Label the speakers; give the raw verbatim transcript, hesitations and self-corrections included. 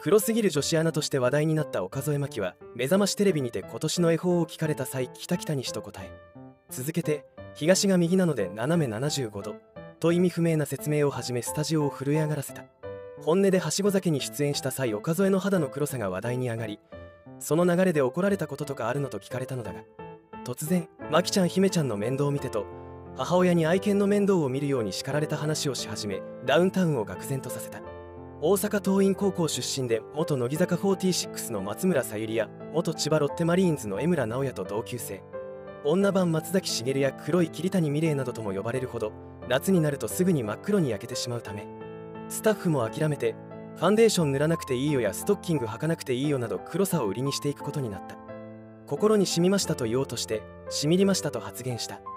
Speaker 1: 黒すぎる女子アナとして話題になった岡副真希は目覚ましテレビにて今年の恵方を聞かれた際、北北西と答え、続けて東が右なので斜めななじゅうごどと意味不明な説明をはじめスタジオを震え上がらせた。本音ではしご酒に出演した際、岡副の肌の黒さが話題に上がり、その流れで怒られたこととかあるのと聞かれたのだが、突然マキちゃん姫ちゃんの面倒を見てと母親に愛犬の面倒を見るように叱られた話をし始め、ダウンタウンを愕然とさせた。大阪桐蔭高校出身で元乃木坂フォーティーシックスの松村沙友理や元千葉ロッテマリーンズの江村直也と同級生、女版松崎しげるや黒い桐谷美玲などとも呼ばれるほど、夏になるとすぐに真っ黒に焼けてしまうため、スタッフも諦めてファンデーション塗らなくていいよやストッキング履かなくていいよなど黒さを売りにしていくことになった。心に染みましたと言おうとして、しみりましたと発言した。